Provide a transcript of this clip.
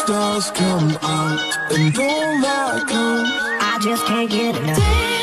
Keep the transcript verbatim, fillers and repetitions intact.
stars come out and all that comes. I just can't get enough.